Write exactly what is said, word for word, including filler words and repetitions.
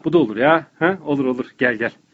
Bu da olur ya. Ha? Olur olur. Gel gel.